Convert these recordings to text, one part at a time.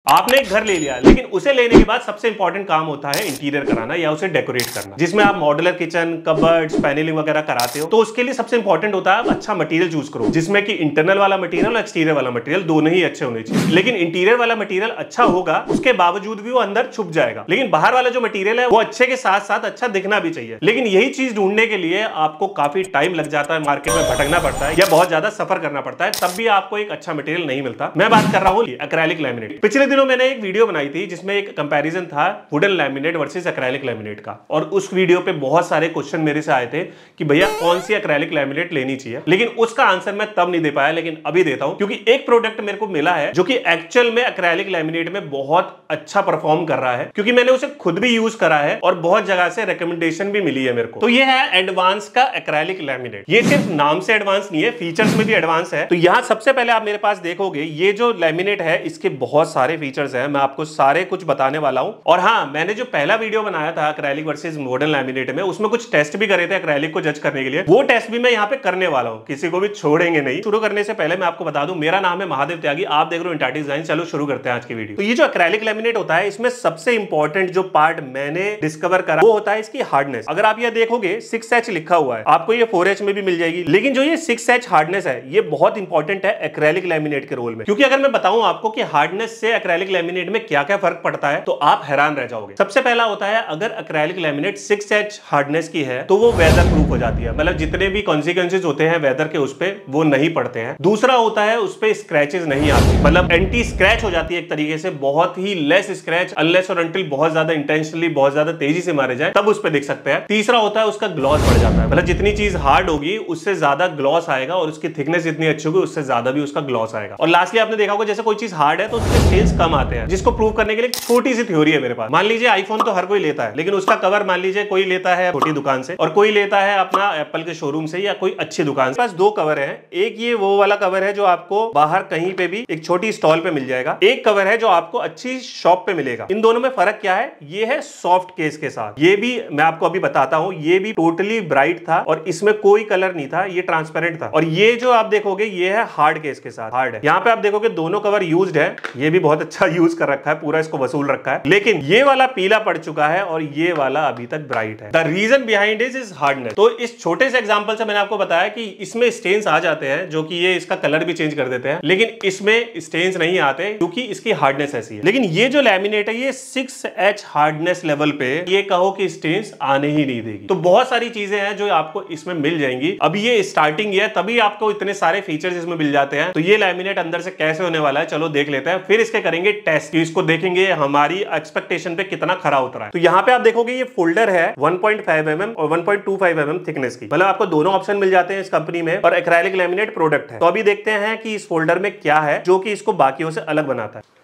आपने एक घर ले लिया, लेकिन उसे लेने के बाद सबसे इंपॉर्टेंट काम होता है इंटीरियर कराना या उसे डेकोरेट करना, जिसमें आप मॉड्यूलर किचन, कबर्ड्स, पैनलिंग वगैरह कराते हो। तो उसके लिए सबसे इंपॉर्टेंट होता है आप अच्छा मटेरियल चूज करो, जिसमें कि इंटरनल वाला मटेरियल और एक्सटीरियर वाला मटेरियल दोनों ही अच्छे होने चाहिए। लेकिन इंटीरियर वाला मटेरियल अच्छा होगा, उसके बावजूद भी वो अंदर छुप जाएगा। लेकिन बाहर वाला जो मटेरियल है वो अच्छे के साथ साथ अच्छा दिखना भी चाहिए। लेकिन यही चीज ढूंढने के लिए आपको काफी टाइम लग जाता है, मार्केट में भटकना पड़ता है या बहुत ज्यादा सफर करना पड़ता है, तब भी आपको एक अच्छा मटेरियल नहीं मिलता। मैं बात कर रहा हूँ एक्रेलिक लैमिनेट। पिछले दिनों मैंने एक वीडियो बनाई थी जिसमें एक कंपैरिजन था wooden laminate versus acrylic laminate का, और उस वीडियो पे बहुत सारे क्वेश्चन मेरे से आए थे कि भैया कौन सी एक्रेलिक लैमिनेट लेनी चाहिए। लेकिन उसका आंसर मैं तब नहीं दे पाया, लेकिन अभी देता हूं, क्योंकि एक प्रोडक्ट मेरे को मिला है जो कि एक्चुअल में एक्रेलिक लैमिनेट में बहुत अच्छा परफॉर्म कर रहा है, क्योंकि मैंने उसे खुद भी यूज करा है और बहुत जगह से रिकमेंडेशन भी मिली है मेरे को। तो ये है एडवांस का एक्रेलिक लैमिनेट। ये सिर्फ नाम से एडवांस नहीं है, फीचर्स में भी एडवांस है। तो यहां सबसे पहले आप मेरे पास देखोगे ये जो लैमिनेट है इसके बहुत सारे फीचर्स हैं, मैं आपको सारे कुछ बताने वाला हूं। और हाँ, मैंने जो पहला वीडियो बनाया था एक्रेलिक वर्सेस मॉडर्न लैमिनेट में, उसमें कुछ टेस्ट भी करे थे एक्रेलिक को जज करने के लिए। वो टेस्ट भी मैं यहाँ पे करने वाला हूँ, किसी को भी छोड़ेंगे नहीं। शुरू करने से पहले मैं आपको बता दूं, मेरा नाम है महादेव त्यागी, आप देख रहे हो इंटाटी डिजाइन। चलो शुरू करते हैं आज की वीडियो। तो ये जो एक्रेलिक लैमिनेट होता है, इसमें सबसे इंपॉर्टेंट जो पार्ट मैंने डिस्कवर करा वो होता है इसकी हार्डनेस। अगर आप ये देखोगे 6H लिखा हुआ है, आपको ये 4H में भी मिल जाएगी, लेकिन जो ये 6H हार्डनेस है ये बहुत इंपॉर्टेंट है एक्रेलिक लैमिनेट के रोल में। क्योंकि अगर मैं बताऊं आपको कि हार्डनेस से एक्रेलिक लैमिनेट में क्या क्या फर्क पड़ता है तो आप हैरान रह जाओगे। सबसे पहला होता है, अगर एक्रेलिक लैमिनेट 6H हार्डनेस की है तो वो वेदर प्रूफ हो जाती है, मतलब जितने भी कॉन्सिक्वेंसेज होते हैं वेदर के उस पे वो नहीं पड़ते हैं। दूसरा होता है उस पे स्क्रैचेस नहीं आते, मतलब एंटी स्क्रैच हो जाती है एक तरीके से, बहुत ही लेस स्क्रैच, अनलेस और अनटिल बहुत ज्यादा इंटेंशनली बहुत ज्यादा तेजी से मारे जाए तब उस पे देख सकते हैं। तीसरा होता है उसका ग्लॉस बढ़ जाता है, मतलब जितनी चीज हार्ड होगी उससे ज्यादा ग्लॉस आएगा, और उसकी थिकनेस जितनी अच्छी होगी उससे ज्यादा भी उसका ग्लॉस आएगा। और लास्टली आपने देखा होगा जैसे कोई चीज हार्ड है तो उसके स्टेन्स कम आते हैं, जिसको प्रूव करने के लिए छोटी सी थ्योरी है मेरे पास। मान लीजिए आईफोन तो हर कोई लेता है, लेकिन उसका कवर मान लीजिए कोई लेता है छोटी दुकान से और कोई लेता है अपना एप्पल के शोरूम से या कोई अच्छी दुकान से। पास दो कवर है, एक ये वो वाला कवर है जो आपको बाहर कहीं पे भी एक छोटी स्टॉल पे मिल जाएगा, एक कवर है जो आपको अच्छी शॉप पे मिलेगा। इन दोनों में फर्क क्या है? ये है सॉफ्ट केस के साथ, ये भी मैं आपको अभी बताता हूं, ये भी टोटली ब्राइट था और इसमें कोई कलर नहीं था, ये ट्रांसपेरेंट था। और ये जो आप देखोगे ये है हार्ड केस के साथ, हार्ड है। यहाँ पे आप देखोगे दोनों कवर यूज्ड है, ये भी बहुत अच्छा यूज कर रखा है, पूरा इसको वसूल रखा है, लेकिन ये वाला पीला पड़ चुका है और ये वाला अभी तक ब्राइट है। The reason behind is hardness. तो इस छोटे से एग्जांपल से मैंने आपको बताया कि इसमें स्टेन्स आ जाते हैं जो कि ये इसका कलर भी चेंज कर देते हैं, लेकिन इसमें स्टेन्स नहीं आते क्योंकि इसकी हार्डनेस ऐसी है। लेकिन ये जो लैमिनेट है ये 6H हार्डनेस लेवल पे ये कहो कि स्टेन्स आने ही नहीं देगी। तो बहुत सारी चीजें हैं जो आपको इसमें मिल जाएंगी। अभी ये स्टार्टिंग है तभी आपको इतने सारे फीचर्स इसमें मिल जाते हैं। तो ये लैमिनेट अंदर से कैसे होने वाला है चलो देख लेते हैं, फिर इसके करेंगे टेस्ट, इसको देखेंगे हमारी एक्सपेक्टेशन पे कितना खरा उतरा है। तो यहाँ पे आप देखोगे ये फोल्डर है 1.5 mm और 1.25 mm थिकनेस की, मतलब आपको दोनों ऑप्शन मिल जाते हैं इस कंपनी में, और एक्रेलिक लैमिनेट प्रोडक्ट है। तो अभी देखते हैं कि इस फोल्डर में क्या है जो कि इसको बाकियों से अलग बनाता है।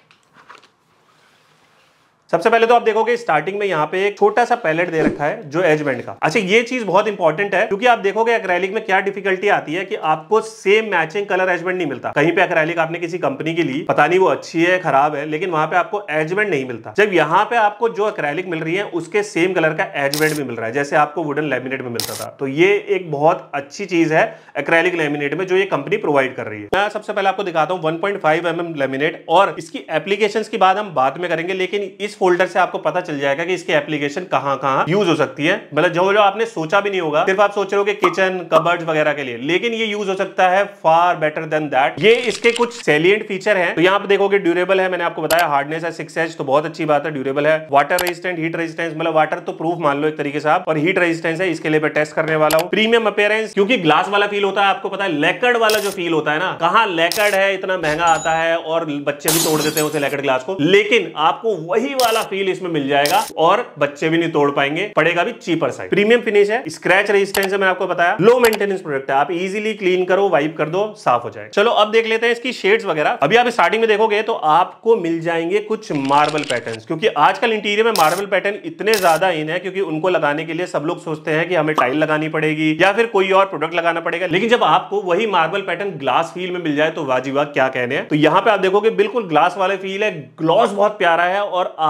सबसे पहले तो आप देखोगे स्टार्टिंग में यहाँ पे एक छोटा सा पैलेट दे रखा है जो एज बैंड का। अच्छा, ये चीज बहुत इंपॉर्टेंट है क्योंकि आप देखोगे एक्रेलिक में क्या डिफिकल्टी आती है कि आपको same matching colour edge band नहीं मिलता। कहीं पे एक्रेलिक आपने किसी कंपनी की ली, पता नहीं वो अच्छी है खराब है, लेकिन वहां पे आपको एज बैंड नहीं मिलता। जब यहाँ पे आपको जो एक्रेलिक मिल रही है उसके सेम कलर का एज बैंड भी मिल रहा है, जैसे आपको वुडन लैमिनेट में मिलता था। तो ये एक बहुत अच्छी चीज है एक्रेलिक लैमिनेट में जो ये कंपनी प्रोवाइड कर रही है। मैं सबसे पहले आपको दिखाता हूँ 1.5 mm लैमिनेट, और इसकी एप्लीकेशंस की बात हम बाद में करेंगे, लेकिन इस फोल्डर से आपको पता चल जाएगा कि इसकी एप्लीकेशन कहां-कहां यूज हो सकती है। मतलब जो आपने सोचा भी नहीं होगा, सिर्फ आप सोच रहे हो कि किचन कबर्ड्स वगैरह के लिए, लेकिन ये यूज हो सकता है फार बेटर देन दैट। ये इसके कुछ सैलिएंट फीचर हैं। तो यहाँ पे देखोगे ड्यूरेबल है, मैंने आपको बताया हार्डनेस है 6H, तो बहुत अच्छी बात है, ड्यूरेबल है। वाटर रेजिस्टेंट, हीट रेजिस्टेंस, मतलब वाटर तो प्रूफ मान लो एक तरीके से आप, और हीट रेजिस्टेंस है, इसके लिए मैं टेस्ट करने वाला हूँ। प्रीमियम अपीयरेंस, क्योंकि ग्लास वाला फील होता है, आपको पता है लैकर्ड वाला जो फील होता है ना, कहाँ लैकर्ड है इतना महंगा आता है और बच्चे भी तोड़ देते हैं उसे लैकर्ड ग्लास को, लेकिन आपको वही वाला फील इसमें मिल जाएगा और बच्चे भी नहीं तोड़ पाएंगे, पड़ेगा भी चीपर साइड। प्रीमियम फिनिश है, स्क्रैच रेजिस्टेंस है, मैंने आपको बताया, लो मेंटेनेंस प्रोडक्ट है, आप इजीली क्लीन करो, वाइप कर दो, साफ हो जाए। चलो अब देख लेते हैं इसकी शेड्स वगैरह। अभी आप स्टार्टिंग में देखोगे तो आपको मिल जाएंगे कुछ मार्बल पैटर्न्स, क्योंकि आजकल इंटीरियर में मार्बल पैटर्न इतने ज्यादा इन है क्योंकि उनको लगाने के लिए सब लोग सोचते हैं कि हमें टाइल लगानी पड़ेगी या फिर कोई और प्रोडक्ट लगाना पड़ेगा, लेकिन जब आपको वही मार्बल पैटर्न ग्लास फील में मिल जाए तो वाजिबा क्या कहने हैं। तो यहाँ पे आप देखोगे बिल्कुल ग्लास वाले फील है, ग्लॉस बहुत प्यारा है और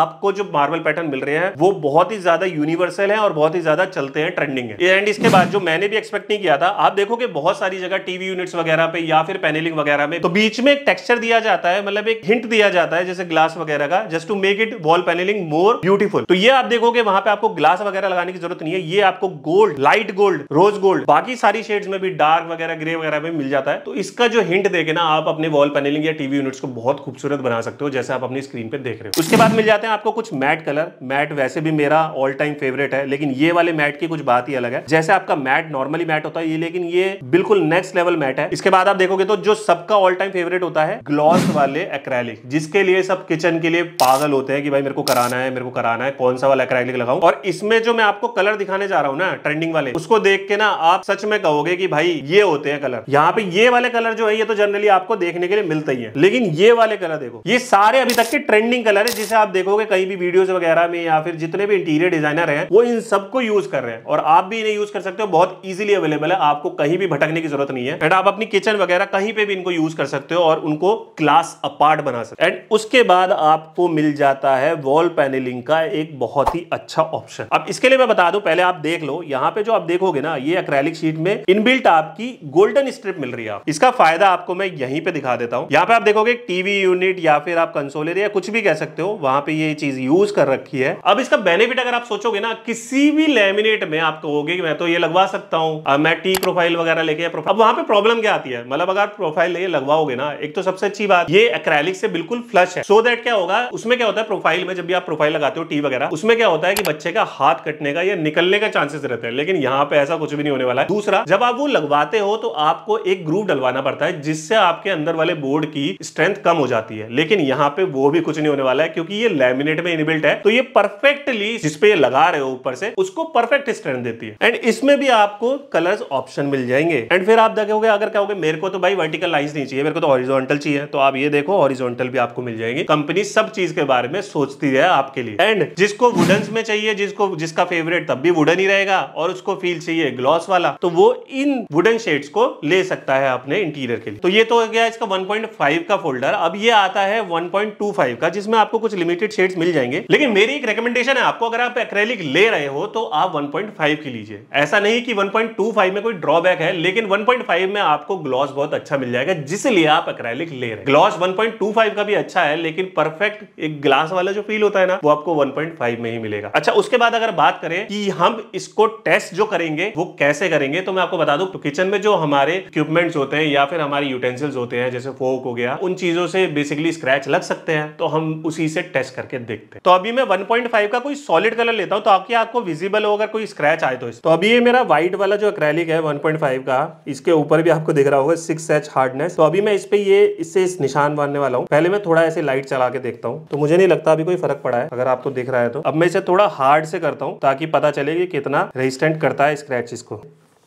आपको जो मार्बल पैटर्न मिल रहे हैं वो बहुत ही ज्यादा यूनिवर्सल है और बहुत ही ज्यादा चलते हैं, ट्रेंडिंग है। एंड इसके बाद जो मैंने भी एक्सपेक्ट नहीं किया था, आप देखोगे बहुत सारी जगह टीवी यूनिट्स वगैरह पे या फिर पैनलिंग वगैरह में तो बीच में एक टेक्सचर दिया जाता है, मतलब एक हिंट दिया जाता है जैसे ग्लास वगैरह का, just to make it wall panelling more beautiful. तो ये आप देखोगे वहां पे आपको ग्लास वगैरह लगाने की जरूरत नहीं है, ये आपको gold, light gold, rose gold, बाकी सारी शेड्स में भी डार्क वगैरह, ग्रे वगैरह में मिल जाता है। तो इसका जो हिंट देके ना आप अपने वॉल पैनलिंग या टीवी यूनिट्स को बहुत खूबसूरत बना सकते हो, जैसे आप अपनी स्क्रीन पे देख रहे हो। उसके बाद मिल जाते हैं आपको कुछ मैट कलर। मैट वैसे भी मेरा ऑल टाइम फेवरेट है, लेकिन ये वाले मैट की कुछ बात ही अलग है। जैसे आपका मैट नॉर्मली मैट होता है ये, लेकिन ये बिल्कुल नेक्स्ट लेवल मैट है। इसके बाद आप देखोगे तो जो सबका ऑल टाइम फेवरेट होता है ग्लॉस वाले एक्रेलिक, जिसके लिए सब किचन के लिए पागल होते हैं कि भाई मेरे को कराना है, मेरे को कराना है, कौन सा वाला एक्रेलिक लगाऊं। और इसमें जो मैं आपको कलर दिखाने जा रहा हूं ना ट्रेंडिंग वाले, उसको देख के ना आप सच में कहोगे कि भाई ये होते हैं कलर। यहाँ पे ये वाले कलर जो है ये तो जनरली आपको देखने के लिए मिलते ही है, लेकिन ये वाले कलर देखो, ये सारे अभी तक के ट्रेंडिंग कलर है, जिसे आप देखोगे कहीं भी वीडियोस वगैरह में या फिर जितने भी इंटीरियर डिजाइनर हैं वो इन सबको यूज कर रहे हैं। और आप भी इन्हें यूज कर सकते हो, बहुत इजीली अवेलेबल है, आपको कहीं भी भटकने की जरूरत नहीं है। एंड आप अपनी किचन वगैरह कहीं पे भी इनको यूज कर सकते हो और उनको क्लास अपार्ट बना सकते हो। एंड उसके बाद आपको मिल जाता है वॉल पैनलिंग का एक बहुत ही अच्छा ऑप्शन। अब इसके लिए मैं बता दूं, पहले आप देख लो, यहाँ पे जो आप देखोगे ना ये एक्रेलिक शीट में इनबिल्ट आपकी गोल्डन स्ट्रिप मिल रही है। इसका फायदा आपको मैं यहीं पे दिखा देता हूं। यहाँ पे आप देखोगे टीवी यूनिट या फिर आप कंसोल एरिया कुछ भी कह सकते हो, वहां पे ये चीज यूज कर रखी है। अब इसका बेनिफिट अगर आप सोचोगे ना, किसी भी लैमिनेट में आप कहोगे कि मैं तो ये लगवा सकता हूं, मैं टी प्रोफाइल वगैरह लेके, अब वहां पे प्रॉब्लम क्या आती है, मतलब अगर प्रोफाइल लेके लगवाओगे ना, एक तो सबसे अच्छी बात ये एक्रेलिक से बिल्कुल फ्लश है, सो दैट क्या होगा, उसमें क्या होता है प्रोफाइल में, जब भी आप प्रोफाइल लगाते हो टी वगैरह, उसमें क्या होता है कि बच्चे का हाथ कटने का या निकलने का चांसेस रहते हैं, लेकिन यहाँ पे ऐसा कुछ भी नहीं होने वाला है। दूसरा, जब आप वो लगवाते हो तो आपको एक ग्रूव डलवाना पड़ता है, जिससे आपके अंदर वाले बोर्ड की स्ट्रेंथ कम हो जाती है, लेकिन यहाँ पे वो भी कुछ नहीं होने वाला है, क्योंकि ये लैमिनेट में इनबिल्ट है, तो ये परफेक्टली जिस पे ये लगा रहे हो ऊपर से उसको परफेक्ट स्ट्रेंथ देती है। एंड इसमें भी आपको कलर्स ऑप्शन मिल जाएंगे। एंड फिर आप देखोगे, अगर कहोगे मेरे को तो भाई वर्टिकल लाइंस नहीं चाहिए, मेरे को तो हॉरिजॉन्टल चाहिए, तो आप ये देखो हॉरिजॉन्टल भी आपको मिल जाएंगे। कंपनी सब चीज के बारे में सोचती है आपके लिए। एंड जिसको वुडन्स में चाहिए, जिसका फेवरेट तब भी वुडन ही रहेगा, और उसको फील चाहिए ग्लॉस वाला, तो वो इन वुडन शेड्स को ले सकता है अपने इंटीरियर के लिए। तो ये तो हो गया इसका 1.5 का फोल्डर। अब ये आता है 1.25 का, जिसमें आपको कुछ लिमिटेड शेड्स मिल जाएंगे, लेकिन मेरी एक रिकमेंडेशन है आपको, अगर आप एक्रेलिक ले रहे हो तो आप 1.5 की लीजिए। ऐसा नहीं कि 1.25 में कोई ड्रॉबैक है, लेकिन 1.5 में आपको ग्लॉस बहुत अच्छा मिल जाएगा, जिसलिए आप एक्रेलिक ले रहे हैं। ग्लॉस 1.25 का भी अच्छा है, लेकिन परफेक्ट एक ग्लास वाला जो फील होता है ना, वो आपको 1.5 में ही मिलेगा। अच्छा, उसके बाद अगर बात करें कि हम इसको टेस्ट जो करेंगे वो कैसे करेंगे, तो मैं आपको बता दूं, तो किचन में जो हमारे इक्विपमेंट्स होते हैं या फिर हमारे यूटेंसिल्स होते हैं, जैसे फोक हो गया, उन चीजों से बेसिकली स्क्रैच लग सकते हैं, तो हम उसी से टेस्ट करके देखते हैं। तो अभी मैं 1.5 का कोई सॉलिड कलर लेता हूं, ताकि आपको विजिबल हो अगर कोई स्क्रैच आए तो अभी ये मेरा व्हाइट वाला जो एक्रेलिक है 1.5 का, इसके ऊपर भी आपको दिख रहा होगा 6H हार्डनेस। तो अभी मैं इस पे इससे इस निशान बांधने वाला हूं। पहले मैं थोड़ा ऐसे लाइट चला के देखता हूं, तो मुझे नहीं लगता अभी कोई फर्क पड़ा है, अगर आपको दिख रहा है तो। अब मैं इसे थोड़ा हार्ड से करता हूं, ताकि पता चले कि कितना रेजिस्टेंट करता है स्क्रैचेस को।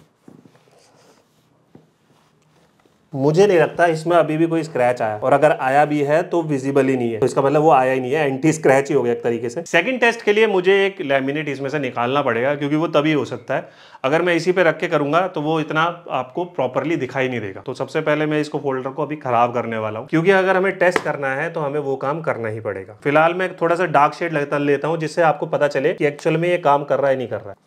मुझे नहीं लगता इसमें अभी भी कोई स्क्रैच आया, और अगर आया भी है तो विजिबल ही नहीं है, तो इसका मतलब वो आया ही नहीं है, एंटी स्क्रैच ही हो गया एक तरीके से। सेकंड टेस्ट के लिए मुझे एक लैमिनेट इसमें से निकालना पड़ेगा, क्योंकि वो तभी हो सकता है, अगर मैं इसी पे रख के करूंगा तो वो इतना आपको प्रॉपरली दिखाई नहीं देगा। तो सबसे पहले मैं इसको फोल्डर को अभी खराब करने वाला हूँ, क्योंकि अगर हमें टेस्ट करना है तो हमें वो काम करना ही पड़ेगा। फिलहाल मैं थोड़ा सा डार्क शेड लेता हूँ, जिससे आपको पता चले कि एक्चुअल में ये काम कर रहा है नहीं कर रहा है।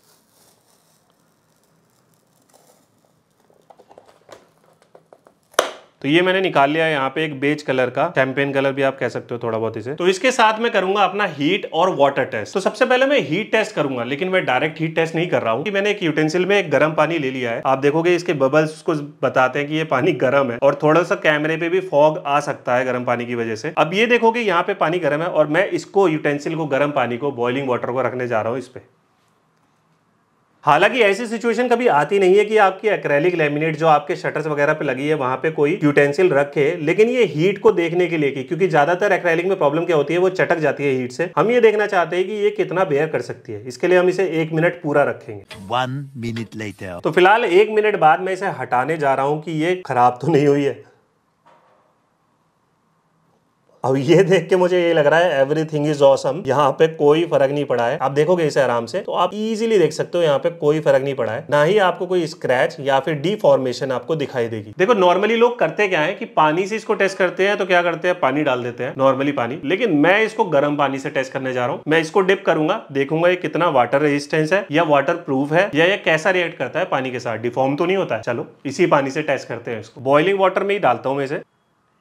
तो ये मैंने निकाल लिया है यहाँ पे एक बेज कलर का, चैंपियन कलर भी आप कह सकते हो थोड़ा बहुत इसे। तो इसके साथ मैं करूंगा अपना हीट और वाटर टेस्ट। तो सबसे पहले मैं हीट टेस्ट करूंगा, लेकिन मैं डायरेक्ट हीट टेस्ट नहीं कर रहा हूँ, कि मैंने एक यूटेंसिल में एक गर्म पानी ले लिया है। आप देखोगे इसके बबल्स उसको बताते हैं कि ये पानी गर्म है, और थोड़ा सा कैमरे पे भी फॉग आ सकता है गर्म पानी की वजह से। अब ये देखोगे यहाँ पे पानी गर्म है, और मैं इसको यूटेंसिल को, गर्म पानी को, बॉइलिंग वाटर को रखने जा रहा हूँ इस पे। हालांकि ऐसी सिचुएशन कभी आती नहीं है कि आपकी एक्रेलिक लैमिनेट जो आपके शटर्स वगैरह पे लगी है वहां पे कोई यूटेंसिल रखे, लेकिन ये हीट को देखने के लिए, क्योंकि ज्यादातर एक्रेलिक में प्रॉब्लम क्या होती है, वो चटक जाती है हीट से। हम ये देखना चाहते हैं कि ये कितना बेयर कर सकती है, इसके लिए हम इसे 1 मिनट पूरा रखेंगे। 1 minute later। तो फिलहाल 1 मिनट बाद मैं इसे हटाने जा रहा हूं कि ये खराब तो नहीं हुई है। अब ये देख के मुझे ये लग रहा है एवरीथिंग इज ऑसम, यहाँ पे कोई फर्क नहीं पड़ा है। आप देखोगे इसे आराम से तो आप इजीली देख सकते हो यहाँ पे कोई फर्क नहीं पड़ा है, ना ही आपको कोई स्क्रैच या फिर डिफॉर्मेशन आपको दिखाई देगी। देखो नॉर्मली लोग करते क्या है कि पानी से इसको टेस्ट करते हैं, तो क्या करते हैं पानी डाल देते हैं, नॉर्मली पानी, लेकिन मैं इसको गर्म पानी से टेस्ट करने जा रहा हूँ। मैं इसको डिप करूंगा, देखूंगा ये कितना वाटर रेजिस्टेंस है या वाटर प्रूफ है या ये कैसा रिएक्ट करता है पानी के साथ, डिफॉर्म तो नहीं होता है। चलो इसी पानी से टेस्ट करते हैं इसको। बॉइलिंग वाटर में ही डालता हूं मैं इसे।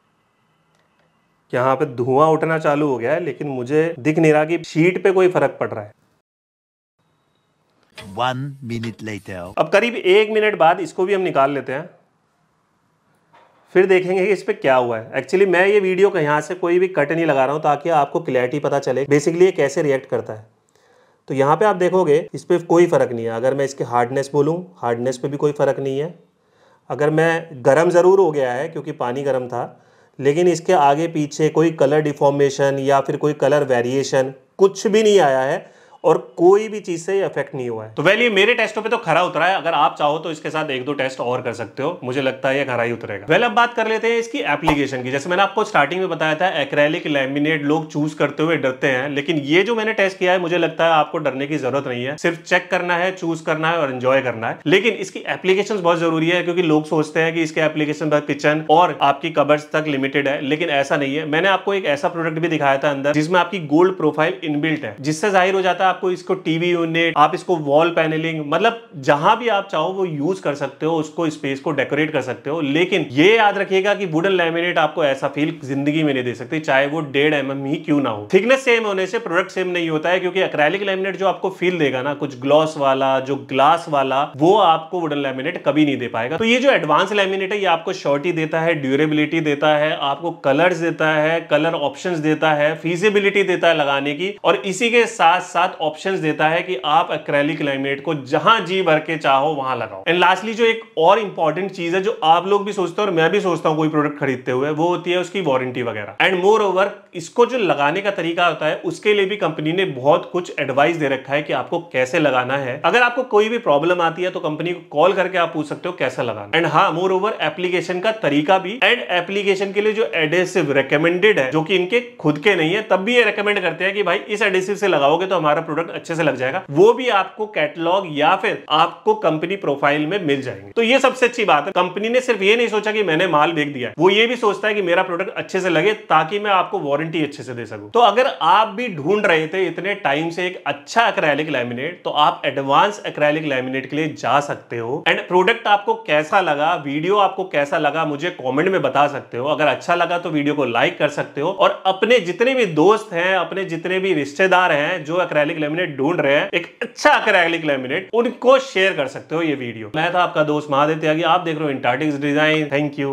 यहाँ पे धुआं उठना चालू हो गया है, लेकिन मुझे दिख नहीं रहा कि शीट पे कोई फर्क पड़ रहा है। 1 minute later. अब करीब 1 मिनट बाद इसको भी हम निकाल लेते हैं, फिर देखेंगे कि इस पे क्या हुआ है। एक्चुअली मैं ये वीडियो का यहाँ से कोई भी कट नहीं लगा रहा हूँ ताकि आपको क्लैरिटी पता चले बेसिकली ये कैसे रिएक्ट करता है। तो यहाँ पे आप देखोगे इस पर कोई फर्क नहीं है। अगर मैं इसके हार्डनेस बोलूँ, हार्डनेस पे भी कोई फर्क नहीं है। अगर मैं गर्म ज़रूर हो गया है क्योंकि पानी गर्म था, लेकिन इसके आगे पीछे कोई कलर डिफॉर्मेशन या फिर कोई कलर वेरिएशन कुछ भी नहीं आया है और कोई भी चीज से ये अफेक्ट नहीं हुआ है। तो वेल ये मेरे टेस्टों पे तो खरा उतरा है। अगर आप चाहो तो इसके साथ 1-2 टेस्ट और कर सकते हो, मुझे लगता है ये खरा ही उतरेगा। वेल अब बात कर लेते हैं इसकी एप्लीकेशन की। जैसे मैंने आपको स्टार्टिंग में बताया था एक्रेलिक लैमिनेट लोग चूज करते हुए डरते हैं, लेकिन ये जो मैंने टेस्ट किया है मुझे लगता है आपको डरने की जरूरत नहीं है। सिर्फ चेक करना है, चूज करना है और एंजॉय करना है। लेकिन इसकी एप्लीकेशन बहुत जरूरी है क्योंकि लोग सोचते हैं कि इसके एप्लीकेशन बस किचन और आपकी कबर्ड्स तक लिमिटेड है, लेकिन ऐसा नहीं है। मैंने आपको एक ऐसा प्रोडक्ट भी दिखाया था अंदर जिसमें आपकी गोल्ड प्रोफाइल इनबिल्ट है, जिससे जाहिर हो जाता है आपको इसको टीवी यूनिट, आप इसको वॉल पैनलिंग, मतलब जहां भी आप चाहो वो यूज कर सकते हो, उसको स्पेस को डेकोरेट कर सकते हो। लेकिन ये याद रखिएगा कि वुडन लैमिनेट आपको ऐसा फील जिंदगी में नहीं दे सकती, चाहे वो 1.5 mm ही क्यों ना हो। थिकनेस सेम होने से प्रोडक्ट सेम नहीं होता है, क्योंकि एक्रेलिक लैमिनेट जो आपको फील देगा ना कुछ ग्लॉस वाला, जो ग्लास वाला, वो आपको वुडन लैमिनेट कभी नहीं दे पाएगा। तो ये जो एडवांस लैमिनेट है ये आपको श्योरिटी देता है, ड्यूरेबिलिटी देता है, आपको कलर्स देता है, कलर ऑप्शंस देता है, फीजिबिलिटी देता है लगाने की, और इसी के साथ साथ ऑप्शंस देता है कि आप एक्रेलिक लैमिनेट को जहां जी भर के चाहो वहां लगाओ। एंड लास्टली जो एक और इंपॉर्टेंट चीज है जो आप लोग भी सोचते हो और मैं भी सोचता हूं कोई प्रोडक्ट खरीदते हुए, वो होती है उसकी वारंटी वगैरह। एंड मोर ओवर इसको जो लगाने का तरीका होता है उसके लिए भी कंपनी ने बहुत कुछ एडवाइस दे रखा है कि आपको कैसे लगाना है। अगर आपको कोई भी प्रॉब्लम आती है तो कंपनी को कॉल करके आप पूछ सकते हो कैसे लगाना। एंड हाँ, मोर ओवर एप्लीकेशन का तरीका भी, एंड एप्लीकेशन के लिए जो एडेसिव रिकमेंडेड है जो कि इनके खुद के नहीं है, तब भी ये रिकमेंड करते हैं कि भाई इस एडेसिव से लगाओगे तो हमारा प्रोडक्ट अच्छे से लग जाएगा, वो भी आपको कैटलॉग या फिर आपको कंपनी प्रोफाइल में मिल जाएंगे। तो ये सबसे अच्छी बात है। कंपनी ने सिर्फ ये नहीं सोचा कि मैंने माल बेच दिया है, वो ये भी सोचता है कि मेरा प्रोडक्ट अच्छे से लगे ताकि मैं आपको वारंटी अच्छे से दे सकूं। तो अगर आप भी ढूंढ रहे थे इतने टाइम से एक अच्छा एक्रेलिक लैमिनेट, तो आप एडवांस एक्रेलिक लैमिनेट के लिए जा सकते हो। एंड प्रोडक्ट आपको कैसा लगा, वीडियो आपको कैसा लगा, मुझे कमेंट में बता सकते हो। अगर अच्छा लगा तो वीडियो को लाइक कर सकते हो, और अपने जितने भी दोस्त हैं, अपने जितने भी रिश्तेदार हैं जो एक्रेलिक लैमिनेट ढूंढ रहे हैं, एक अच्छा एक्रेलिक लैमिनेट, उनको शेयर कर सकते हो ये वीडियो। मैं था आपका दोस्त महादेव त्यागी, आप देख रहे हो इंटार्टिक्स डिजाइन। Thank you.